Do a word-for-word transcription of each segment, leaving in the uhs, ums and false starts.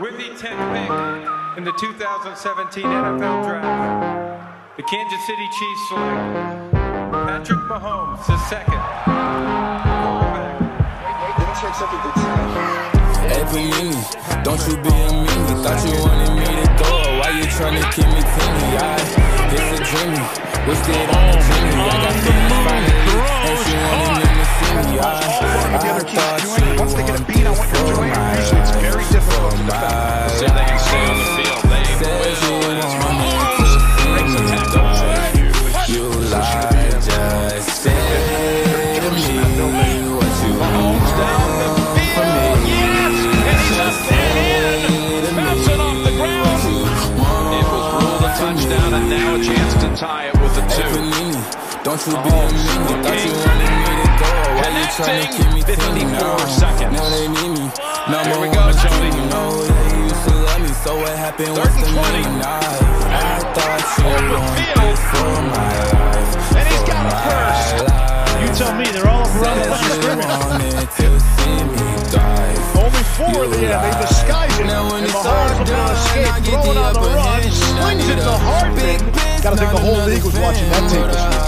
With the tenth pick in the two thousand seventeen N F L Draft, the Kansas City Chiefs select Patrick Mahomes, the second quarterback. Hey, Panini, don't you be a meanie. Thought you wanted me to go. Why you tryna keep me teeny? I, it's a dreamy. Wish that on a dreamy. I got feelings finally, and she wanted me to see me. I, I thought you once they get a beat on what you're doing, usually it's very difficult to defend. See if they can stay on the field. They will, and it's Mahomes breaks the tackle. You lied, just say to me what you Mahomes down the field, yes, and he's up and in, bouncing off the ground. It was ruled a touchdown, and now a chance to tie it with a two. Don't you be a meanie, thought you wanted me to go. Why you tryna keep me fifty-four now? seconds. Now they need me. Here we go, Tony. You know they used to love me, so what happened was the meaning. I thought you wanted this for my life. And he's got a first. You tell me, they're all around the line of scrimmage. To see me dive. Only four in the end, they disguise it. Now when And it's Mahomes all looking to done, escape, I get throwing the on the upper run, hand. slings it to Hardman. Gotta think the whole league was watching that tape this week.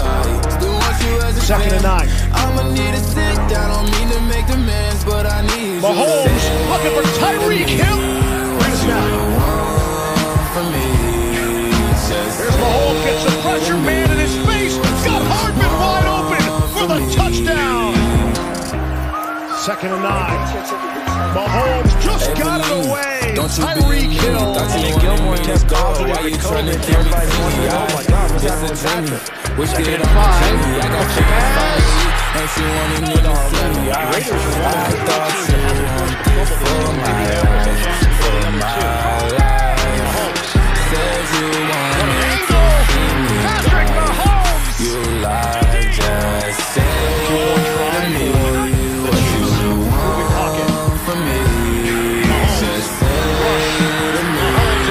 Second and nine. I'ma need a sit down, don't mean to make demands, but I need Mahomes you to looking for Tyreek Hill. Bring us down. for me. Here's Mahomes, gets the pressure, man in his face. Got Hardman wide open for the touchdown. Second and nine. Mahomes just got it away. Tyreek Hill. Hey, Gilmore tests positive with COVID. Everybody's wondering, oh my God, what's happening with Patrick? Second and five. I got Pass. and she wanted me to see me. I, I thought you wanted this for my life, for my life. Said you wanted to see me Patrick Mahomes. You lied, just say to me what you want from me. Just say to me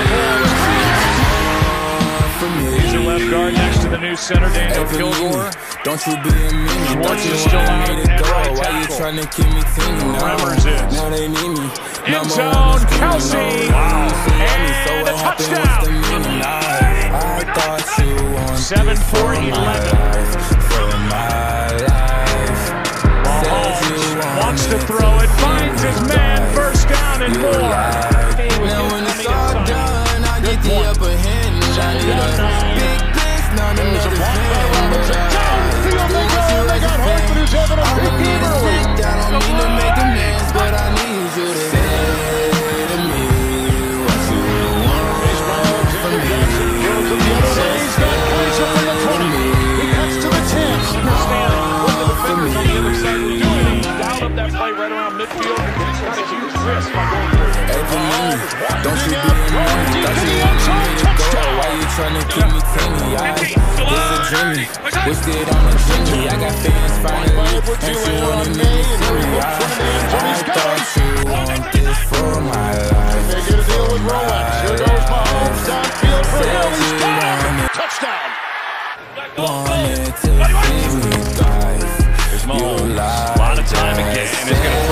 from me. He's a left guard next to the new center, Daniel Kilgore. Don't you be a meanie, thought you still out wanted me to at go. right Why you tackle. tryna keep me teeny now? Remmers is. Now they need me. End Number zone, one is Kelsey. Kelsey. Wow. And a touchdown. I thought you wanted Seven this for for my eleven. life, for my life. Mahomes wants to throw it, finds his man, first down and more. Now when it's all done, I get the upper hand. I need a big place, not another fan. They got Hardman who's having a big game early. I don't mean to make demands, but I need you to say to me what you want from me. He's got Kaiser from the twenty. He cuts to the ten. Understand what the defenders on the other side were doing. He dialed up that play right around midfield. He's got a huge risk by going through. Hey, Panini, don't you be a meanie, thought you wanted me to go. Why you tryna keep me teeny? I, it's a dreamy, wish that on a dreamy. I got feelings finally, and she wanted me to see me. I, I thought you wanted this for my life. They get a deal with Rolex. Here goes Mahomes downfield for Hill. He's got it. Touchdown. Wanted to see me dive. There's Mahomes. A lot of time again. It's going to